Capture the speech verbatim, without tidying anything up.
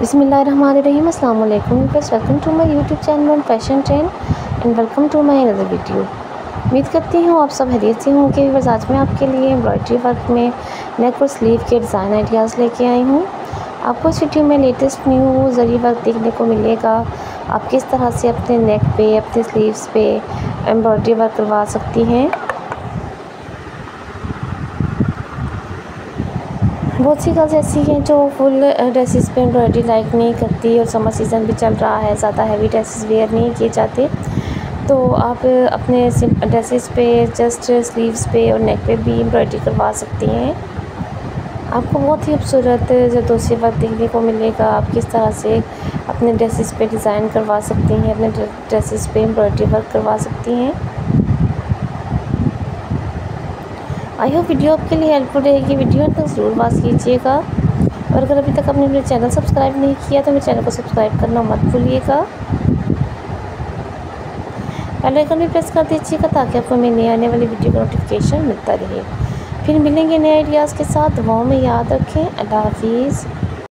बिस्मिल्लाहिर्रहमानिर्रहीम अस्सलाम वालेकुम friends, welcome to my YouTube channel on fashion trend and welcome to my another video. उम्मीद करती हूँ आप सब खैरियत से होंगे। बस आज मैं आपके लिए एम्ब्रॉयडरी वर्क में नेक और स्लीव के डिज़ाइन आइडियाज़ लेके आई हूँ। आपको इस वीडियो में लेटेस्ट न्यू जरी वर्क देखने को मिलेगा। आप किस तरह से अपने नेक पे, अपने स्लीव्स पे एम्ब्रॉयडरी वर्क करवा सकती हैं। बहुत सी गर्ल्स ऐसी हैं जो फुल ड्रेसेस पे एम्ब्रॉयडरी लाइक नहीं करती और समर सीज़न भी चल रहा है, ज़्यादा हैवी ड्रेसेस वेयर नहीं किए जाते। तो आप अपने ड्रेसेस पे जस्ट स्लीव्स पे और नेक पे भी एम्ब्रॉयडरी करवा सकती हैं। आपको बहुत ही खूबसूरत जरदोसी वर्क देखने को मिलेगा। आप किस तरह से अपने ड्रेसेस पे डिज़ाइन करवा सकती हैं, अपने ड्रेसेस पे एम्ब्रॉयडरी वर्क करवा सकती हैं। आई होप वीडियो आपके लिए हेल्पफुल रहेगी। वीडियो तक ज़रूर वॉच कीजिएगा और अगर अभी तक आपने मेरे चैनल सब्सक्राइब नहीं किया तो मेरे चैनल को सब्सक्राइब करना मत भूलिएगा। बेल आइकन भी प्रेस कर दीजिएगा ताकि आपको मेरी नई आने वाली वीडियो का नोटिफिकेशन मिलता रहे। फिर मिलेंगे नए आइडियाज़ के साथ। दुआओं में याद रखें। अल्लाह हाफिज़।